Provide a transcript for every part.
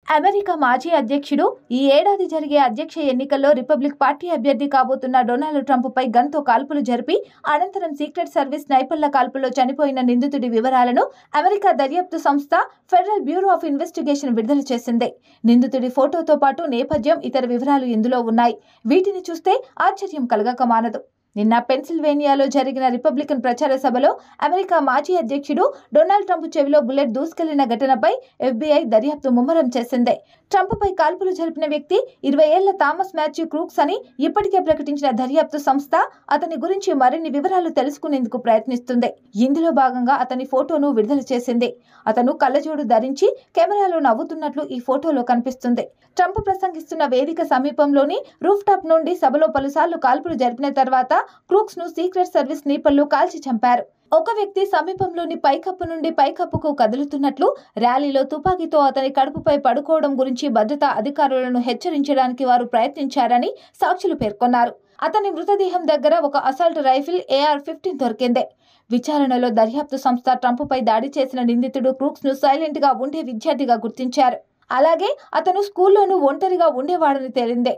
America మాజీ అధ్యక్షుడు ఈ ఏడాది జరిగే అధ్యక్ష ఎన్నికల్లో రిపబ్లిక్ పార్టీ అభ్యర్థి కాబోతున్న డొనాల్డ్ ట్రంప్పై గన్తో కాల్పులు జరిపి అనంతరం సీక్రెట్ సర్వీస్ స్నైపర్ల కాల్పుల్లో చనిపోయిన నిందితుడి వివరాలను అమెరికా దర్యాప్తు సంస్థ ఫెడరల్ బ్యూరో ఆఫ్ ఇన్వెస్టిగేషన్ విడుదల చేసింది. నిందితుడి ఫోటోతో పాటు నేపథ్యం, ఇతర వివరాలు ఇందులో ఉన్నాయి. వీటిని చూస్తే ఆశ్చర్యం కలగక మానదు. నిన్న పెన్సిల్వేనియాలో జరిగిన రిపబ్లికన్ ప్రచార సభలో అమెరికా మాజీ అధ్యక్షుడు డొనాల్డ్ ట్రంప్ చెవిలో బుల్లెట్ దూసుకెళ్లిన ఘటనపై FBI దర్యాప్తు ముమ్మరం చేసింది. ట్రంప్పై కాల్పులు జరిపిన వ్యక్తి 20 ఏళ్ల థామస్ మాథ్యూ క్రూక్స్ అని ఇప్పటికే ప్రకటించిన దర్యాప్తు సంస్థ అతని గురించి మరిన్ని వివరాలు తెలుసుకునేందుకు ప్రయత్నిస్తుంది. ఇందులో భాగంగా అతని ఫోటోను విడుదల చేసింది. అతను కళ్లజోడు ధరించి కెమెరాలో నవ్వుతున్నట్లు ఈ ఫోటోలో కనిపిస్తుంది. ట్రంప్ ప్రసంగిస్తున్న వేదిక సమీపంలోని రూఫ్ టాప్ నుండి సభలో పలుసార్లు కాల్పులు జరిపిన తర్వాత క్రూక్స్ ను సీక్రెట్ సర్వీస్ స్నైపర్లు కాల్చి చంపారు. ఒక వ్యక్తి సమీపంలోని పైకప్పు నుండి పైకప్పుకు కదులుతున్నట్లు, ర్యాలీలో తుపాకీతో అతని కడుపుపై పడుకోవడం గురించి భద్రతా అధికారులను హెచ్చరించడానికి వారు ప్రయత్నించారని సాక్షులు పేర్కొన్నారు. అతని మృతదేహం దగ్గర ఒక అసాల్ట్ రైఫిల్ AR-15 దొరికింది. విచారణలో దర్యాప్తు సంస్థ ట్రంప్పై దాడి చేసిన నిందితుడు క్రూక్స్ ను సైలెంట్ గా ఉండే విద్యార్థిగా గుర్తించారు. అలాగే అతను స్కూల్లోనూ ఒంటరిగా ఉండేవాడని తేలింది.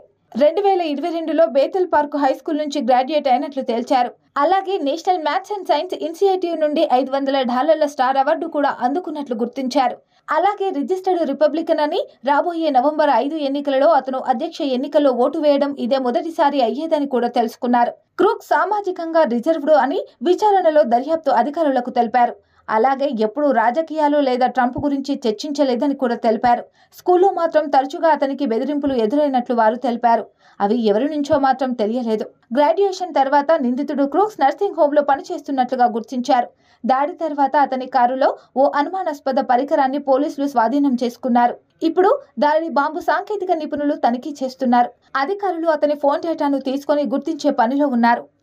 2022లో బేతల్ పార్క్ హై స్కూల్ నుంచి గ్రాడ్యుయేట్ అయినట్లు తేల్చారు. అలాగే national maths and science initiative నుండి $500 స్టార్ అవార్డు కూడా అందుకున్నట్లు గుర్తించారు. అలాగే రిజిస్టర్డ్ రిపబ్లికన్ అని, రాబోయే నవంబర్ 5 ఎన్నికలలో అతను అధ్యక్ష ఎన్నికల్లో ఓటు వేయడం ఇదే మొదటిసారి అయ్యేదని కూడా తెలుసుకున్నారు. క్రూక్స్ సామాజికంగా రిజర్వ్డ్ అని విచారణలో దర్యాప్తు అధికారులకు తెలిపారు. అలాగే ఎప్పుడూ రాజకీయాలు లేదా ట్రంప్ గురించి చర్చించలేదని కూడా తెలిపారు. స్కూల్లో మాత్రం తరచుగా అతనికి బెదిరింపులు ఎదురైనట్లు వారు తెలిపారు. అవి ఎవరి నుంచో మాత్రం తెలియలేదు. గ్రాడ్యుయేషన్ తర్వాత నిందితుడు క్రూక్స్ నర్సింగ్ హోంలో పనిచేస్తున్నట్లుగా గుర్తించారు. దాడి తర్వాత అతని కారులో ఓ అనుమానాస్పద పరికరాన్ని పోలీసులు స్వాధీనం చేసుకున్నారు. ఇప్పుడు దానిని బాంబు సాంకేతిక నిపుణులు తనిఖీ చేస్తున్నారు. అధికారులు అతని ఫోన్ డేటాను తీసుకొని గుర్తించే పనిలో ఉన్నారు.